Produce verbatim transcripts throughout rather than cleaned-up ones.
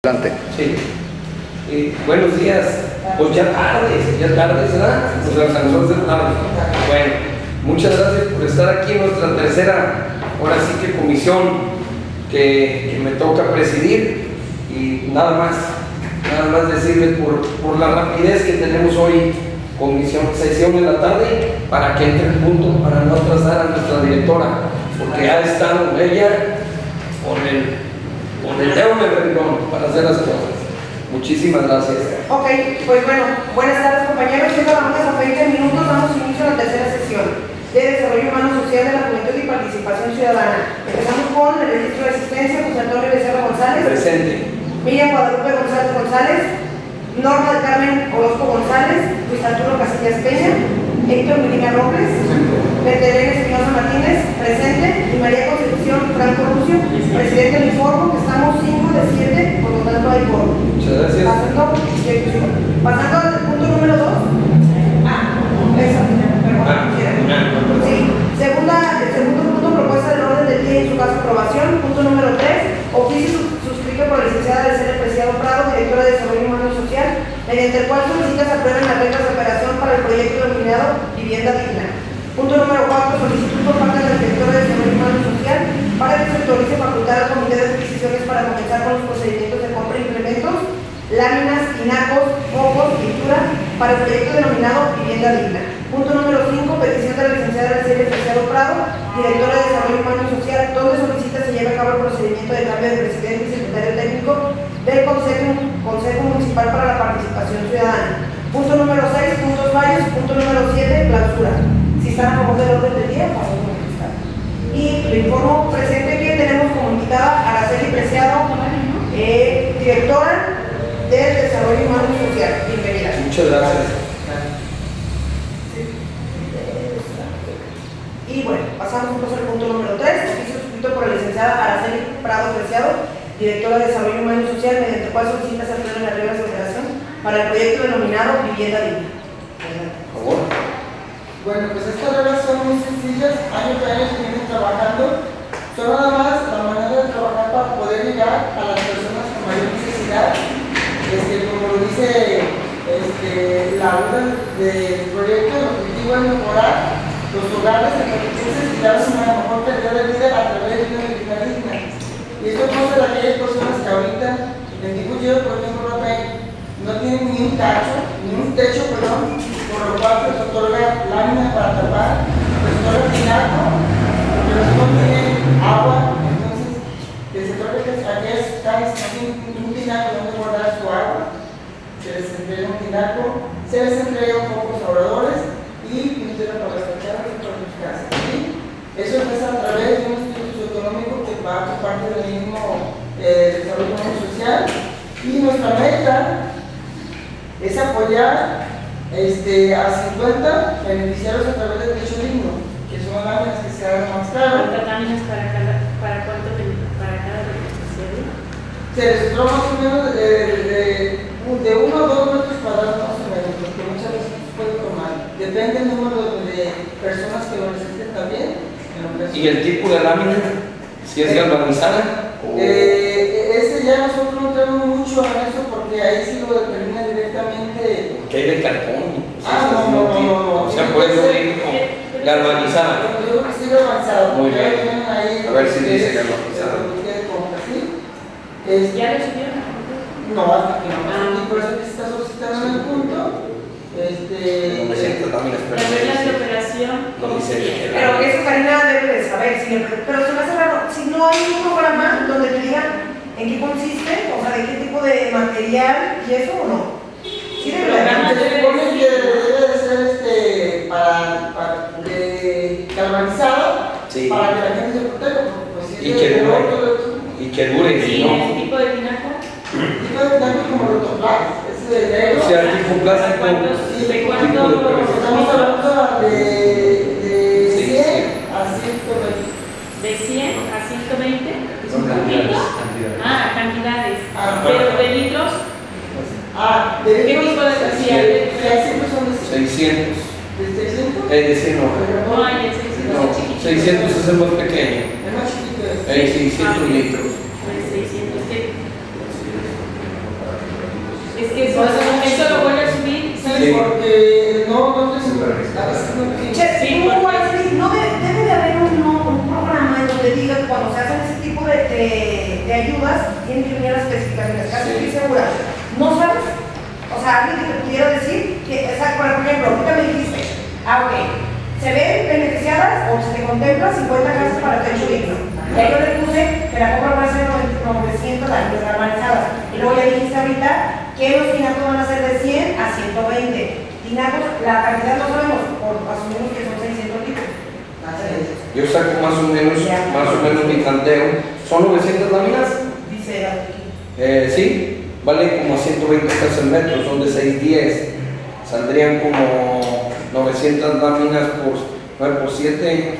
Adelante. Sí. Eh, buenos días. Pues ya tardes, ya tardes, ¿verdad? Nos alcanzó a hacer tarde. Bueno, muchas gracias por estar aquí en nuestra tercera, ahora sí que comisión que, que me toca presidir. Y nada más, nada más decirles por, por la rapidez que tenemos hoy, comisión, sesión en la tarde, para que entre el punto, para no atrasar a nuestra directora, porque ha estado ella por el con el dedo en el renglón para hacer las cosas. Muchísimas gracias. Ok, pues bueno, buenas tardes compañeros. Siendo la a veinte minutos, damos inicio a la tercera sesión de Desarrollo Humano Social de la Juventud y Participación Ciudadana. Empezamos con el registro de asistencia. José Antonio Becerra González. Presente. Miriam Guadalupe González González. Norma del Carmen Orozco González. Luis Arturo Casillas Peña. Héctor Medina Robles. Bertelén Espinosa Martínez, presente, y María Concepción Franco Rucio, presidente del informe, que estamos cinco de siete, por lo tanto hay foro. Muchas gracias. Pasando, pasando al punto número dos. Ah, esa, perdón. Ah, sí. Segunda, el segundo punto, propuesta del orden del día y su caso aprobación. Punto número tres, oficio suscrito por la licenciada Cecilia Preciado Prado, directora de Desarrollo Humano Social, mediante el cual solicita se aprueben las reglas de operación para el proyecto denominado Vivienda Digna. Punto número cuatro, solicitud por parte de la directora de Desarrollo Humano Social para que se autorice facultar al Comité de Adquisiciones para comenzar con los procedimientos de compra y implementos, láminas, tinacos, focos, pintura para el proyecto denominado Vivienda Digna. Punto número cinco, petición de la licenciada Cecilia Preciado Prado, directora de Desarrollo Humano Social, donde solicita se lleve a cabo el procedimiento de cambio de presidente y secretario técnico del Consejo, Consejo Municipal para la Participación Ciudadana. Punto número seis, puntos varios. Punto número siete, clausura. Si están a favor del orden del día, a favor del orden. Y le informo presente que tenemos como invitada a Araceli Preciado, eh, directora del Desarrollo Humano Social. Bienvenida. Muchas gracias. Y bueno, pasamos entonces al punto número tres, oficio suscrito por la licenciada Araceli Prado Preciado, directora de Desarrollo Humano Social, mediante el cual solicita se aprueben las reglas de operación para el proyecto denominado Vivienda Digna. Por favor. Bueno, pues estas reglas son muy sencillas, años y años que vienen trabajando, son nada más la manera de trabajar para poder llegar a las personas con mayor necesidad. Este, como lo dice este, la orden del proyecto, el objetivo es mejorar los hogares de condiciones y darles una mejor calidad de vida a través de una vivienda digna. Y esto es cosa de aquellas personas que ahorita, en Ticuchillo, por ejemplo, no tienen ni un tacho, ni un techo, perdón, por lo cual se les otorga láminas para tapar, les otorga tinaco, porque los no tienen agua, entonces les otorga que aquellas casas que no tienen un tinaco donde guardar su agua, se les entrega un tinaco, se les entrega focos ahorradores y pintura para las fachadas y para sus casas. ¿Sí? Eso es a través de un estudio socioeconómico que va por parte del mismo eh, desarrollo humano social, y nuestra meta es apoyar este, a cincuenta beneficiarios a través del techo digno, que son láminas que se hagan más caras. ¿Cuántas láminas para cada, para cuánto para cada beneficiario? Se les otorga más o menos de, de, de uno a dos metros cuadrados más o menos, porque muchas veces se puede tomar. Depende del número de personas que lo necesiten también. ¿Y el tipo de lámina? ¿Si es galvanizada? Eh, ese ya nosotros no tenemos mucho en eso porque ahí sí lo determina directamente. Que hay de cartón. Ah, no, no, no, no, no. O sea, puede ser galvanizada. Yo digo que sí galvanizado. Muy bien. Ahí, a ver si dice es, galvanizado. Es, ¿Ya lo subieron? no, hasta que no. Ah. Y por eso que se está solicitando en el punto. Este. No me siento láminas, pero. Las reglas de operación. No dice que. Pero eso Karina debe de saber siempre. Pero se me hace raro, si no hay un programa donde te digan en qué consiste, o sea, de qué tipo de material y eso o no. Sí, de verdad. Se supone que debe de ser este, para, para de galvanizado, sí, para que la gente se proteja. Pues, si y, es que de dure, otro, y que dure. Sí, ¿no? ese tipo de tinaco. tipo de tinaco como rotoplas, ese de negro. O sea, tipo plástico. Sí, ¿de tipo cuánto? de estamos hablando de, de Sí, cien sí. a ciento veinte. De cien a ciento veinte. Son cantidades. Ah, cantidades. Ah, pero de litros. Ah, de ¿Qué tipo de cantidad? seiscientos son de cien. seiscientos. ¿De seiscientos? Eh, de cien no. No, hay el seiscientos No, es chiquitito. seiscientos es el más pequeño. Es más chiquito. Hay seiscientos litros. Pues seiscientos, ¿qué? Es que eso, eso lo vuelve a subir, ¿sabes? Sí, porque no, no te sube. A veces no tiene. Che, Sí, ¿cómo porque- va a ser? No debe, debe de haber un, no, un programa en donde diga que cuando se hacen ese tipo de, de, de ayudas, tienen que venir las especificaciones. Casi Sí. estoy segura. ¿No sabes? O sea, alguien que te pudiera decir que, o sea, por ejemplo, ahorita me dijiste, ah, ok, se ven beneficiadas o se te contempla cincuenta casas para techo digno. Y ahí yo le puse que la compra va a ser novecientos las descarbonizadas. Y luego ya dijiste ahorita que los tinacos van a ser de cien a ciento veinte. Tinacos, la cantidad no sabemos, por asumimos que son seiscientos litros. Yo saco más o menos, más o menos mi tanteo. ¿Son novecientas láminas? Dice aquí. Eh, sí, vale como ciento veinte pesos el metro, son de seis diez. Saldrían como novecientas láminas por nueve por siete,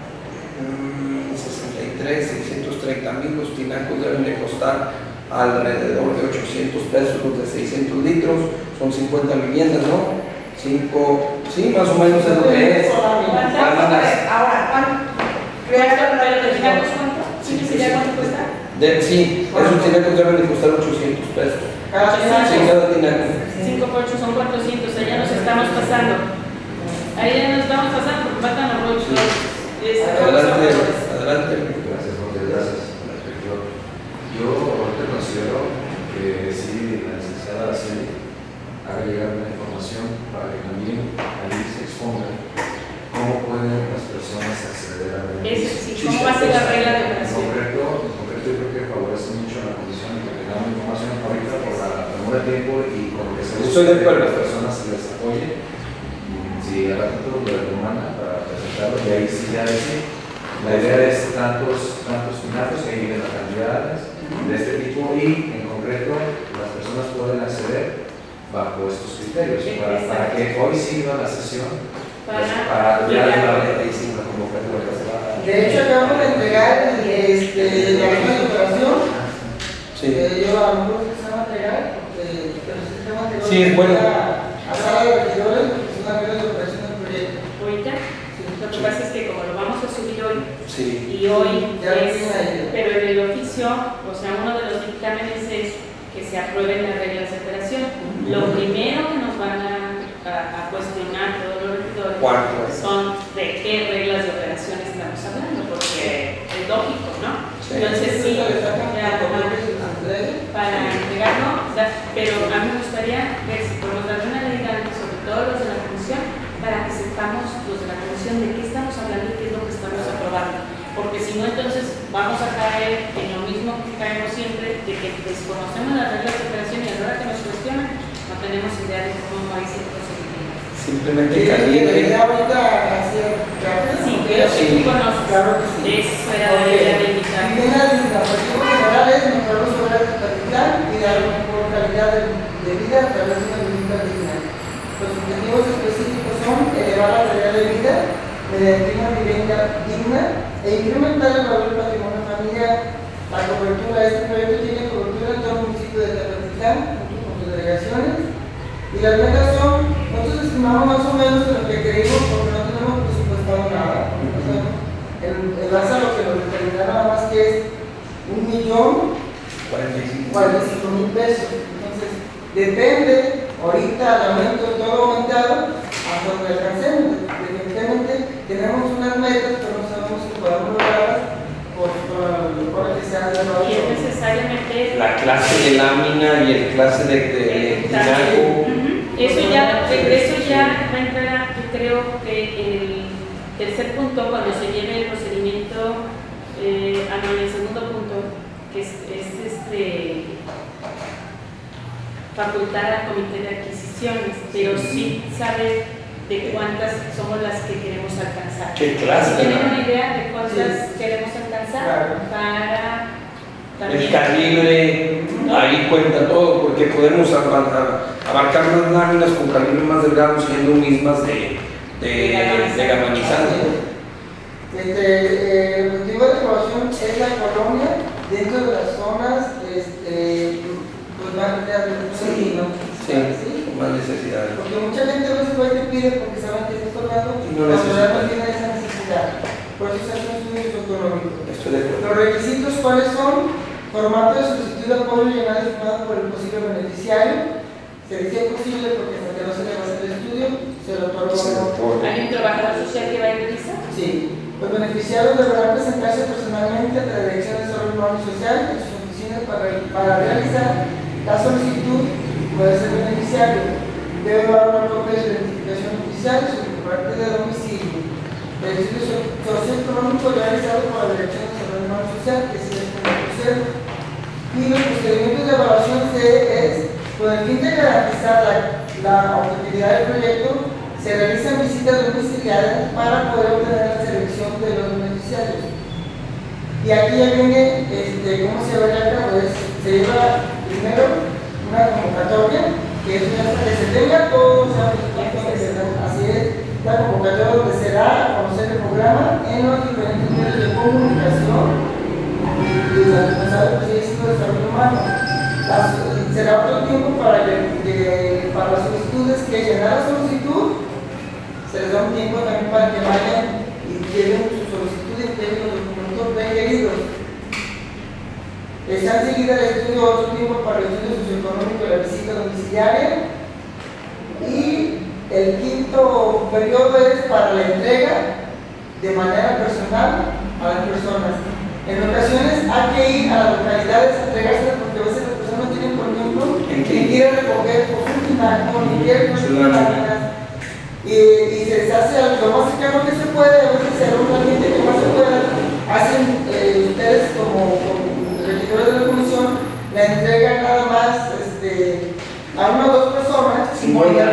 mm, sesenta y tres, seiscientos treinta mil. Los tinacos deben de costar alrededor de ochocientos pesos, los de seiscientos litros, son cincuenta viviendas, ¿no? cinco, sí, más o menos es lo que es. Láminas. Ahora, ¿cuánto? ¿Pero de tinacos cuánto? ¿Sí que ya cuánto cuesta? De, sí, esos tinacos deben de costar ochocientos pesos. Cada Sí, quien cada tinaco. cinco por ocho son cuatrocientos, allá nos estamos pasando. Ahí ya nos estamos pasando porque faltan los rochos. Este, Adelante, adelante. Gracias, Jorge, gracias. Yo, yo ahorita considero que sí, la licenciada Araceli haga llegar una información para que también ahí se exponga cómo pueden las personas acceder a Ese, beneficios. sí, ¿cómo va a ser la regla de En operación? concreto, en concreto yo creo que favorece mucho a la comisión que tengamos información ahorita por la premura de tiempo y con lo que se Estoy de acuerdo. que las personas se les apoye. Si al ratito lo de la humana para presentarlo y ahí sí ya decir. La idea es tantos, tantos finatos que lleguen las cantidades de este tipo y en concreto las personas pueden acceder bajo estos criterios para, para que hoy sirva la sesión Para- para ya ya. la cuarenta y cinco convocatoria que se va a- De hecho, acabamos de entregar este, la hoja de operación. Sí. Eh, yo a lo mejor se va a entregar, porque pero el sistema anterior Sí, es bueno. a sala de regidores, porque es una regla de operación del proyecto. Ahorita, lo que pasa es que como lo vamos a subir hoy, Sí. y hoy Ya es, tiene ahí. pero en el oficio, o sea, uno de los dictámenes es que se aprueben las reglas de operación. Lo primero que nos van a, a, a cuestionar todos los regidores ¿Cuánto? son de qué reglas de operación estamos hablando, porque es lógico, ¿no? Sí. Entonces sí, Le sacan ya, papeles y los entregan. para entregarlo, da- pero a mí me gustaría ver si podemos darle una leída, sobre todo los de la comisión, para que sepamos los de la comisión de qué estamos hablando y qué es lo que estamos aprobando. Porque si no, entonces vamos a caer en lo mismo que caemos siempre, de que desconocemos las reglas de operación y a la hora que nos cuestionan, no tenemos idea de cómo va a ser el procedimiento. Simplemente Sí, calibre. ya ahorita hacer rápido. Sí, creo que tú conoces. Claro que sí. Eso era la idea de invitar. Y una de las objetivos generales es mejorar los horarios de capital y dar una mejor calidad de, de vida a través de una vivienda digna. Los objetivos específicos son elevar la calidad de vida mediante una vivienda digna e incrementar el valor del patrimonio familiar. La cobertura de este proyecto tiene cobertura en todo el municipio de Tepatitlán, junto con sus delegaciones. Y las metas son, nosotros estimamos más o menos lo que creímos porque no tenemos presupuestado nada. No sabemos. En, en base a lo que nos determina nada más que es un millón cuarenta y cinco. cuarenta y cinco mil pesos. Entonces, depende, ahorita el aumento todo aumentado, hasta donde alcancemos. Definitivamente tenemos unas metas, pero no sabemos si podemos lograrlas por, por, por que se han dado. Y es necesario meter La clase de lámina y el clase de, de, de tinaco. Ujú. Eso ya, eso ya va a entrar, a- yo creo que el tercer punto, cuando se lleve el procedimiento, eh, ah, no, en el segundo punto, que es, es este, facultar al comité de adquisiciones, pero sí saber de cuántas somos las que queremos alcanzar. ¿Qué clase? ¿Tienen una idea de cuántas Sí. queremos alcanzar? Claro. Para El también. calibre, ahí cuenta todo, porque podemos abarcar, abarcar las láminas con calibre más delgado siendo mismas de, de, de galvanizado. Este, eh, el objetivo de aprobación es la colonia dentro de las zonas este, pues, más de Sí, ¿no? Sí, con más necesidades. Porque mucha gente a veces va y te pide porque saben que está estorbando Y y no no necesitan. tiene esa necesidad. Por eso se hace un estudio socioeconómico. Estoy de Los acuerdo. requisitos, ¿cuáles son? Formato de solicitud de apoyo llenado y firmado por el posible beneficiario. se decía posible porque hasta que no se le va a hacer el estudio, se lo otorga. ¿Hay un trabajador social que va a revisar? Sí. Los beneficiarios deberán presentarse personalmente ante la Dirección de Desarrollo Humano y Social en sus oficinas para, para realizar la solicitud. Puede ser beneficiario. Debe dar una copia de su identificación oficial y su parte de domicilio. El estudio socioeconómico realizado por la Dirección de Desarrollo Humano y Social, que es el conocimiento. Y los procedimientos de evaluación C es, con el fin de garantizar la, la objetividad del proyecto, se realizan visitas domiciliarias para poder obtener la selección de los beneficiarios. Y aquí ya viene este, cómo se va a cabo. Se lleva primero una convocatoria, que es una que se tenga todo, o sea, así es, la convocatoria donde se da a conocer el programa en los diferentes medios de comunicación y la responsable pues, sigue siendo desarrollo humano. Las, será otro tiempo para, que, que, para las solicitudes que llenar la solicitud. Se les da un tiempo también para que vayan y lleven su solicitud y entreguen los documentos requeridos. Está enseguida el estudio, otro tiempo para el estudio socioeconómico de la visita domiciliaria. Y el quinto periodo es para la entrega de manera personal a las personas. En ocasiones hay que ir a las localidades a entregárselas porque a veces las personas tienen, por ejemplo, que ir a recoger por su final, por invierno, y, y se les hace lo más cercano que se puede, a veces se alumna gente que más se pueda, hacen eh, ustedes como, como regidores de la comisión, la entrega nada más este, a una o dos personas, simbólica,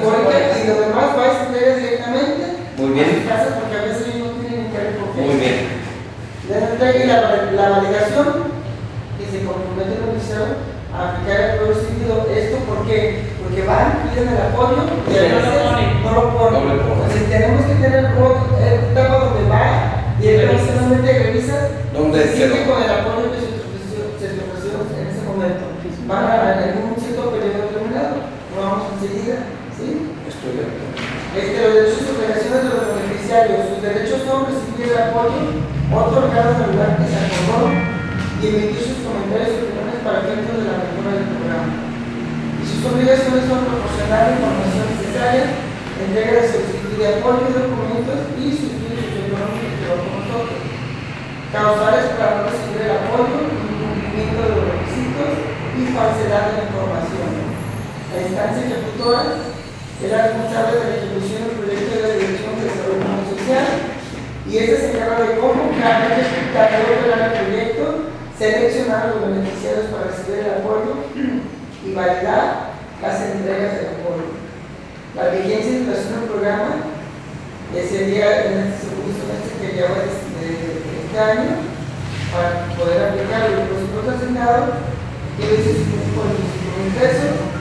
y lo demás va a ser entrega directamente Muy bien. a sus casas porque a veces ellos no tienen que recoger. Muy bien. La entrega y la, la validación que se compromete el beneficiario a aplicar el programa sentido. ¿Esto por qué? Porque van, piden el apoyo y a veces no lo ponen. No lo ponen. Entonces tenemos que tener una etapa donde va y personalmente revisa ¿Dónde y sigue quedó? con el apoyo que se ofreció, se le ofreció en ese momento. Van a en un cierto periodo determinado, no vamos enseguida, ¿sí? Estoy de acuerdo. Este, los derechos y obligaciones de los beneficiarios. Sus derechos son recibir el apoyo otorgado en el lugar que se acordó y emitir sus comentarios y opiniones para efectos de la mejora del programa. Y sus obligaciones son proporcionar la información necesaria, entrega de solicitud de apoyo de documentos y sus estudios socioeconómicos que va con nosotros. Causales para no recibir el apoyo, incumplimiento de los requisitos y falsedad de la información. La instancia ejecutora es la responsable de la ejecución del proyecto de la Dirección de Desarrollo Humano y Social y esta se encarga de convocar, ejecutar y operar el proyecto, seleccionar a los beneficiarios para recibir el apoyo y validar las entregas del apoyo. La vigencia y duración del programa sería en este segundo semestre que lleva de este año para poder aplicar los presupuestos asignados y los ingresos.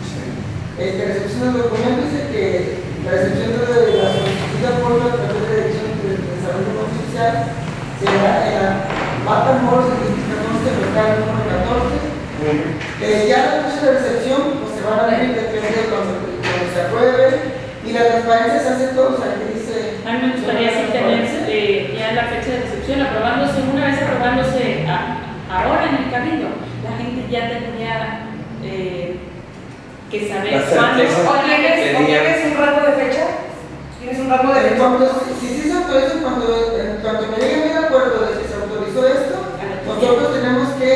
Este, recepción de documentos dice que la recepción de la solicitud de apoyo a través de la Dirección de Desarrollo Social será en la Matamoros del distrito catorce, local número catorce. Eh, ya la fecha de recepción pues, se van a ver depende de cuando, cuando se apruebe y la transparencia se hace todo, o sea, que dice. A mí me gustaría sí tener eh, ya la fecha de recepción aprobándose, una vez aprobándose a, ahora en el cabildo, la gente ya tendría eh, que saber La cuándo. certeza. ¿O tienes, o tienes un rango de fecha? ¿Tienes un rango de fecha? Cuando, si sí se autoriza, cuando, cuando me llegue el acuerdo de que se autorizó esto, nosotros tenemos que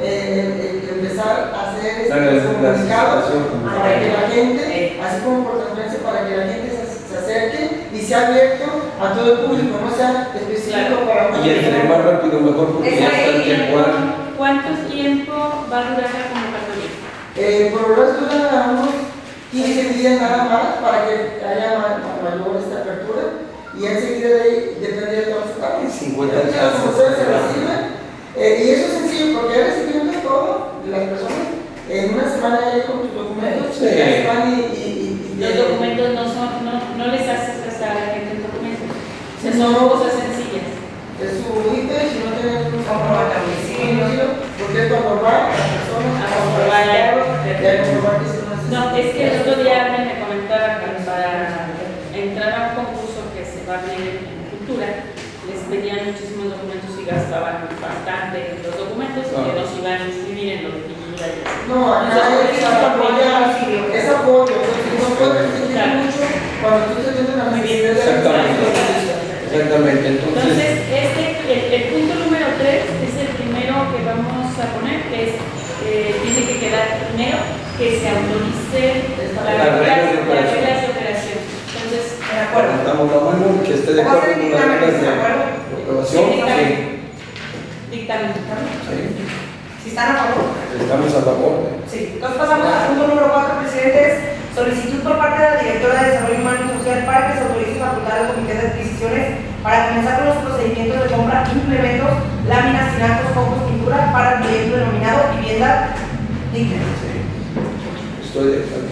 eh, eh, empezar a hacer este comunicado para que la gente, así como por transparencia, para que la gente se, se acerque y sea abierto a todo el público, no sea específico para una Y entre más rápido mejor porque ya está el tiempo. ¿Cuánto tiempo va a durar la convocatoria? Eh, por lo menos dura unos quince días nada más para que haya ma- ma- mayor esta apertura y enseguida de ahí depende de todas las etapas. cincuenta Ya las casos. convocatorias se reciben eh, y eso es sencillo porque ya recibimos todo de las personas en una semana ya con tus documentos Sí. ya se van y, y, y, y Los documentos no son, no, no les haces gastar a la gente el documento. O sea, son No. cosas sencillas. es su I P, si no tienen un comprobante de domicilio, porque es cuando va la persona A comprobar ya. ya comprobar que es una No, es que el otro día alguien me comentaba que para entrar a un concurso que se va a abrir en cultura, les pedían muchísimos documentos y gastaban bastante en los documentos y que Ah. nos iban a inscribir en lo de cultura y así. No, acá Entonces, es, apoya, Cuando tú estás viendo la necesidad de Exactamente. Exactamente. Entonces, Entonces, este, el, el punto número tres es el primero que vamos a poner, que es, eh, tiene que quedar primero que se autorice Las las reglas de reglas operación. las reglas de operación. Entonces, De acuerdo. levantamos la mano, que esté de acuerdo con las reglas de aprobación. Sí, Sí. dictamen. Sí. Si están a favor. Estamos a favor. Sí. Entonces pasamos al punto número cuatro, presidentes. Solicitud por parte de la Directora de Desarrollo Humano y Social para que se autorice facultad al Comité de Adquisiciones para comenzar con los procedimientos de compra, implementos, láminas, tinacos, focos, pintura para el proyecto denominado Vivienda Digna. Estoy de acuerdo.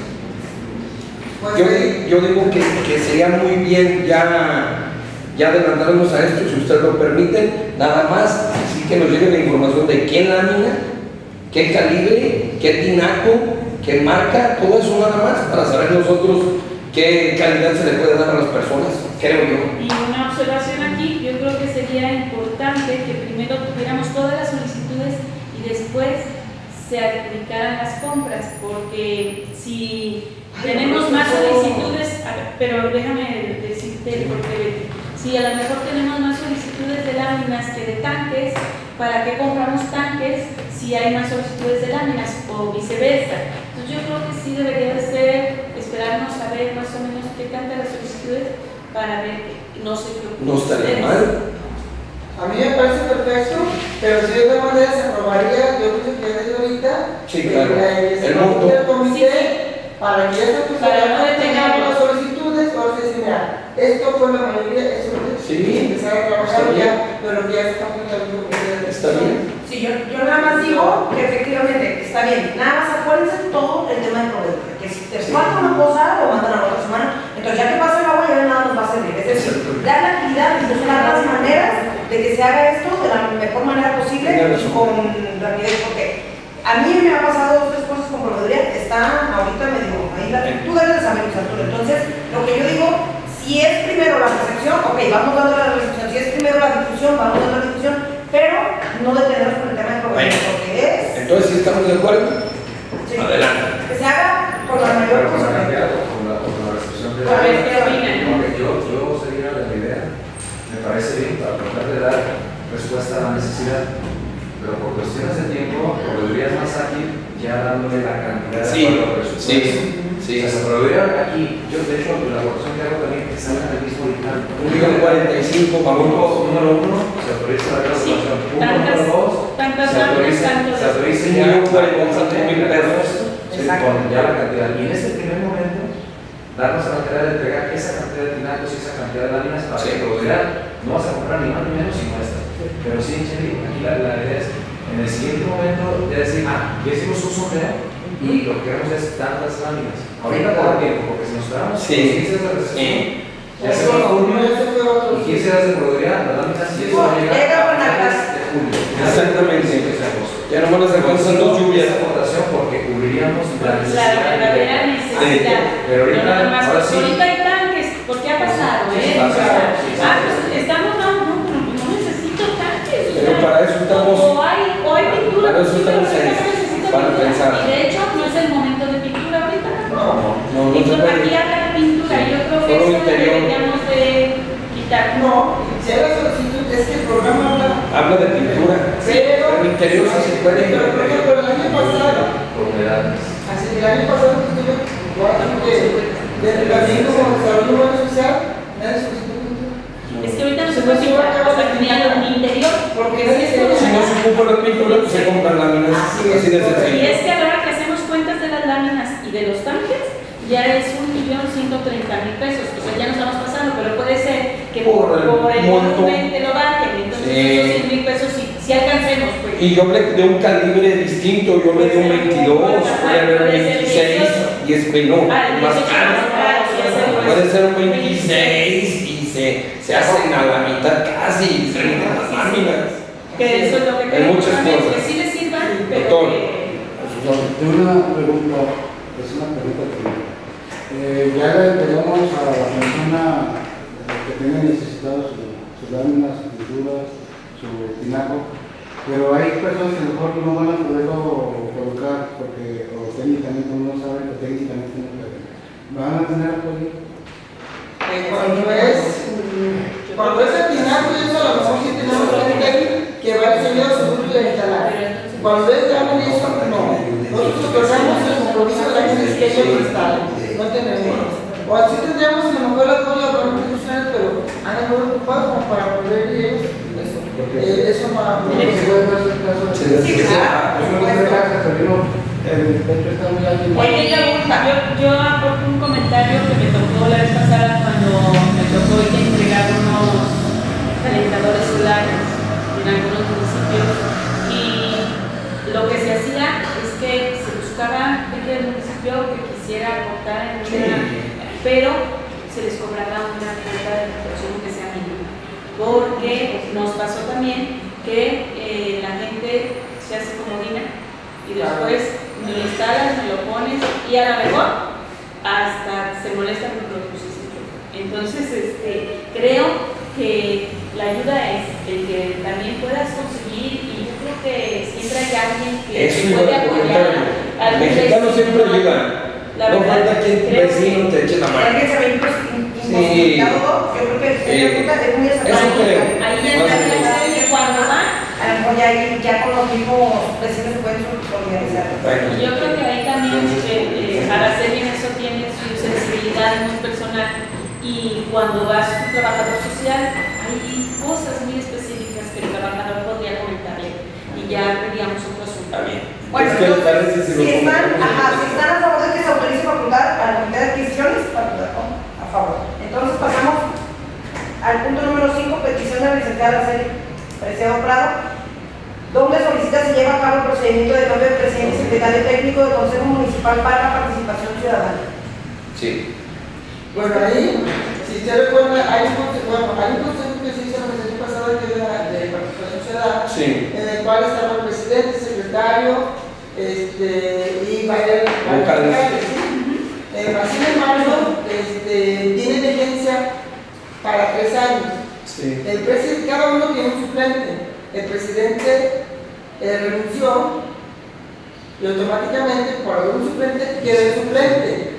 Pues, Yo, eh, yo digo que, que sería muy bien ya, ya adelantarnos a esto, si usted lo permite, nada más, así que nos llegue la información de qué lámina, qué calibre, qué tinaco, qué marca, todo eso nada más, para saber nosotros qué calidad se le puede dar a las personas, creo yo. Y una observación aquí, yo creo que sería importante que primero tuviéramos todas las solicitudes y después se adjudicaran las compras, porque si tenemos más solicitudes, a ver, pero déjame decirte, porque si a lo mejor tenemos más solicitudes de láminas que de tanques, ¿para qué compramos tanques si hay más solicitudes de láminas o viceversa? Entonces yo creo que sí debería de ser, esperarnos a ver más o menos qué tantas las solicitudes para ver, que no sé qué opinan No estaría ustedes. mal. a mí me parece perfecto, pero si de otra manera se aprobaría, yo pienso que desde ahorita, Sí, claro. el, El monto. del comité, Sí, para que esto pues, Para no haya detenerlo. las solicitudes, o sea, decir, mira, esto fue la mayoría, eso Sí, y empezar a trabajar está bien. ya, pero que ya se está poniendo el comité de Está bien. Sí, yo, yo nada más digo que efectivamente está bien. Nada más acuérdense todo el tema del proveedor. Que si te falta una cosa, lo mandan a la otra semana. Entonces, ya que pasa el agua, ya de nada nos va a servir. Es decir, dar la agilidad y buscar las maneras de que se haga esto de la mejor manera posible y con rapidez. Porque a mí me ha pasado dos tres cosas con proveeduría. Está ahorita medio ahí la. Tú debes de saber, Arturo. Entonces, lo que yo digo, si es primero la recepción, ok, vamos dando la recepción. Si es primero la difusión, vamos dando la difusión. Pero no detenernos con el tema de proveedor, Bueno. porque es. Entonces, si estamos de acuerdo, Sí. adelante. Que se haga con la mayor Pero con la posibilidad. cantidad, con la, con la recepción de A ver, ¿qué opinan? Porque yo, yo sería de la idea, me parece bien para tratar de dar respuesta a la necesidad, pero por cuestiones de tiempo, proveeduría es más ágil ya dándole la cantidad de Sí, acuerdo al presupuesto. sí, sí. O sea, se proveería aquí, yo de hecho la aportación que hago también que salga del mismo dictamen. Un millón cuarenta y cinco, vamos. Punto número uno, se autoriza la Sí, graduación. Punto tantas- número dos, tantas se autoriza, láminas, se autoriza Un ya millón la cuarenta y compra cinco mil de pesos. sí, Exacto. con ya la cantidad. Y en este primer momento, darnos a la tarea de entregar esa cantidad de tinacos y esa cantidad de láminas para Sí. que proveedor no vas a comprar ni más ni menos sino esta. Pero sí, Cheli, aquí la, la idea es, en el siguiente momento, ya decir, ah, ya hicimos un sondeo y lo que queremos es tantas láminas. Ahorita por tiempo, porque si nos esperamos Sí. quince días de recepción, Sí. ya se va a junio, y quince días de proveeduría, las láminas y eso va a llegar Llega con a la finales casa. de julio. Exactamente. Finales de agosto. Ya nomás las alcanzan dos lluvias. Esa aportación porque cubriríamos la La verdadera necesidad. Pero ahorita, No nada más, ahora sí. ahorita hay tanques, porque ha pasado, ¿eh? Sí, O pasa, sea, sí, sí, ah, sí. pues estamos, no, no, no, no necesito tanques. o Pero sea, para eso estamos- O hay, o hay pintura, para eso sí, pero estamos ahorita ahí, no necesito para pintura. pensar. Y de hecho, no es el momento de pintura ahorita. No, no. No, no se Entonces, aquí puede. habla de pintura, Sí. yo creo que Solo eso interior. deberíamos de quitar. No, si hay la solicitud, es que el programa habla. Habla de pintura. Pero, El interior sí se puede. Pero, por ejemplo, el año pasado, Por humedades. así el año pasado que estuve, de, de, también como desarrollo humano social, nadie solicitó pintura. Es que ahorita no se puede pintar, hasta que tenía un interior. Porque Así es como- Si no se ocupa la pintura, pues se compran láminas. Así Así, es, de Y sencillo. es que a la hora que hacemos cuentas de las láminas y de los tanques, ya es un millón ciento treinta mil pesos. O sea, ya nos estamos pasando, pero puede ser que por, Por el por el monto. volumen te lo bajen. Entonces, Sí. esos cien mil pesos sí, sí alcancemos. Pues. Y yo le de un calibre distinto, yo le di un veintidós, puede haber un veintiséis y es menor, Ah, el más dieciocho caro. más caro, sí, ese grueso. Puede ser un veintiséis y se, se hacen a la mitad casi, se venden las láminas. Que eso es lo que Hay queremos muchas también, cosas. que sí les sirvan, pero Doctor. que- Tengo una pregunta, es una pregunta que eh, ya le entregamos a la persona que tenga necesitado su- sus láminas, sus pinturas, su tinaco, pero hay personas que a lo mejor no van a poderlo colocar porque o técnicamente no lo saben o técnicamente no pueden. ¿Van a tener apoyo? eh, cuando es, cuando es el tinaco, eso a lo mejor sí tenemos gente ahí que va a diseñar su grupo de instalar. Cuando es grande eso, no. Nosotros otorgamos el compromiso de la gente que ellos instalen. No tenemos. O así tendríamos a lo mejor la cosa de los profesionales, pero han muy ocupados como para poder ir ellos. Eso, eh, eso más. Sí, claro. Oye, yo, yo, yo aporto un comentario que me tocó la vez pasada cuando me tocó ir a entregar unos calentadores solares en algunos municipios, y lo que se hacía es que se buscaba gente del municipio que quisiera aportar en una, pero se les cobraba una cuota de construcción que sea mínima, porque nos pasó también que eh, la gente se hace comodina y después me lo instalas, me lo pones y a lo mejor hasta se molesta porque lo pusiste yo. Entonces, este, creo que la ayuda es el que también puedas conseguir, y yo creo que siempre hay alguien que Eso te iba puede a apoyar. comentar. El mexicano siempre ayuda. La No verdad, falta quien tu creo vecino te eche la mano. Alguien se ve imposibilitado, yo creo que Sí. esa pregunta es muy Eso acertada. creo. Ahí ya está la que cuando va. A lo mejor ya, ya con los mismos vecinos se pueden organizar. Bueno. Yo creo que ahí también, eh, eh, para hacer bien eso, tiene su sensibilidad muy personal, y cuando vas a un trabajador social hay cosas muy específicas que el trabajador podría comentarle y ya veríamos otro asunto. Está bien. Bueno, Es que les parece entonces, si lo si están, comentamos? ajá, si están a favor de que se autorice facultad al comité de adquisiciones, a favor. Entonces pasamos al punto número cinco, petición de la licenciada Araceli Preciado Prado, donde solicita se lleva a cabo el procedimiento de cambio de presidente y secretario técnico del Consejo Municipal para la Participación Ciudadana. Sí. Bueno, ahí, si usted recuerda, hay un consejo, bueno, hay un consejo que se hizo la sesión pasada que era de participación ciudadana, Sí. en el cual estaba el presidente, secretario, este, y varios Vocales. vocales, ¿sí? Eh, sin embargo, este, tiene vigencia para tres años. Sí. El presidente, cada uno tiene un suplente. El presidente eh, renunció y automáticamente, por haber un suplente, queda el suplente.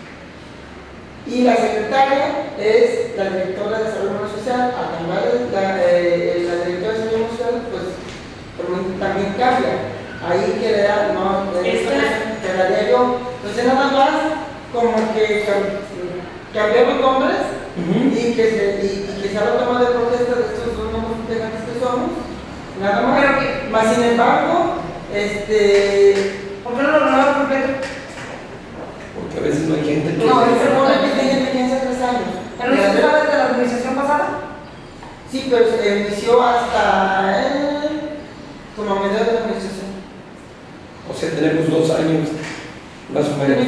Y la secretaria es la directora de Desarrollo Social. Al cambiar la, eh, la directora de Desarrollo Social, pues también cambia. Ahí quedaría, no, Esta- quedaría yo. Entonces, nada más como que cambiamos nombres. Ujú. Y que se, y, y que se haga toma de protesta de estos dos nuevos integrantes que somos, nada más. Pero que- Más sin embargo, este, ¿Por qué no lo renueva completo? Porque a veces no hay gente que. no, se supone que tiene vigencia tres años. ¿Pero no se sabe desde la administración pasada? Sí, pero se inició hasta eh, como a mediados de la administración. O sea, tenemos dos años, más o menos,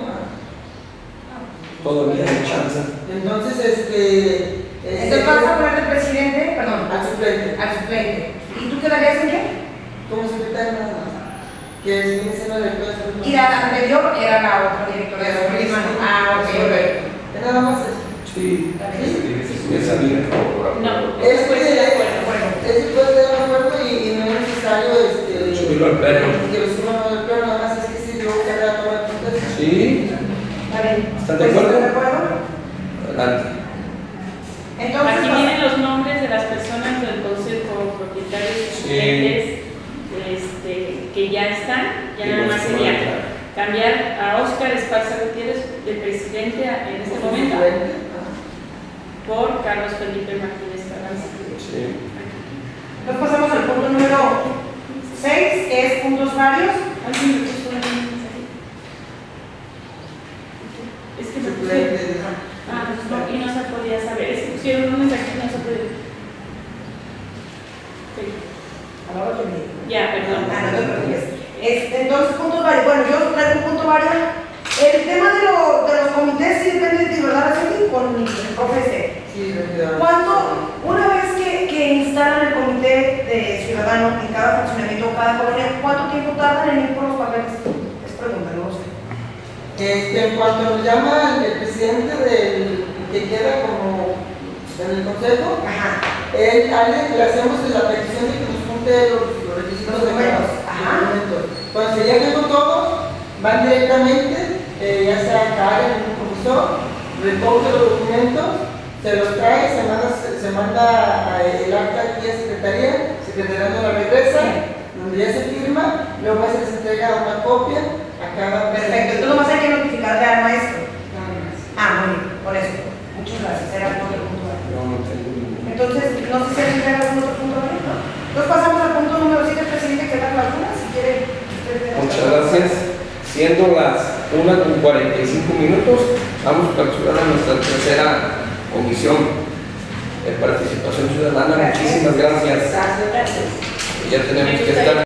todavía hay chance. Entonces, este, Entonces vas a poner de presidente, perdón, al suplente, al suplente. ¿Y tú quedarías en qué? como secretario nada más, que es viene siendo la directora de Desarrollo Y la anterior era la otra directora de la misma. Ah, ok, ok. Es nada más eso. Sí. Sí, Ya sabía. No, Es después que, de acuerdo. Bueno, es puede ser de acuerdo y, y no es necesario este, Subirlo al pleno. que lo suban al pleno, nada más es que si yo quedaría a tomar protesta. Sí. está bien. ¿Están de Pues, acuerdo? ¿están de acuerdo? Adelante. Entonces, Aquí pas- vienen los nombres de las personas del consejo, propietarios y suplentes, este, que ya están, ya Y nada los más que sería van a entrar. cambiar a Óscar Esparza Gutiérrez de presidente a- en este momento por Carlos Felipe Martínez Carranza. Sí. Entonces pasamos al punto número seis, que es puntos varios. ¿Alguien me puso un mensaje? Es que me pusieron. Ah, no, y no se podía saber. Es que pusieron un mensaje y no se podía. Sí. A la hora que me- Ya, perdón. Ah, no te preocupes. Este, entonces, puntos varios. Bueno, yo traigo un punto vario. El tema de, lo- de los comités sí depende de ti, ¿verdad, Araceli? Con el profe Esther. Sí, verdad. ¿Cuánto, una vez que, que instalan el comité de ciudadano en cada funcionamiento, cada colonia, cuánto tiempo tardan en ir por los papeles? Es pregunta, no lo sé. Este, en cuanto nos llama el presidente del que queda como en el consejo, Ajá. él, a él le hacemos la petición de que nos junte los, los requisitos Los de documentos. cada- Ajá. los documentos. Cuando se ya tengo todos, van directamente, eh, ya sea Karen, un profesor, recoge los documentos, se los trae, se manda, se manda el acta aquí a Secretaría, Secretaría nos la regresa, donde ya se firma, luego se les entrega una copia a cada persona. Perfecto, entonces nomás hay que notificarle al maestro. Ah, muy bien, por eso. Muchas gracias, era otro punto. Entonces, no sé si alguien tiene algún otro punto, ¿no? Entonces pasamos al punto número siete, presidente, que es la clausura, si quiere. Muchas gracias. Siendo las una con cuarenta y cinco minutos, vamos a clausurar a nuestra tercera comisión de participación ciudadana. Muchísimas gracias. Gracias. Ya tenemos que estar